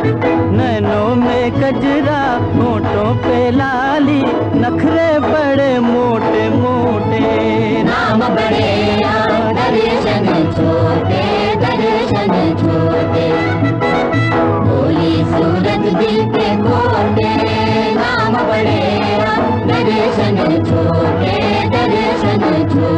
नैनों में कजरा, होठों पे लाली, नखरे बड़े मोटे मोटे। नाम बड़े दर्शन छोटे।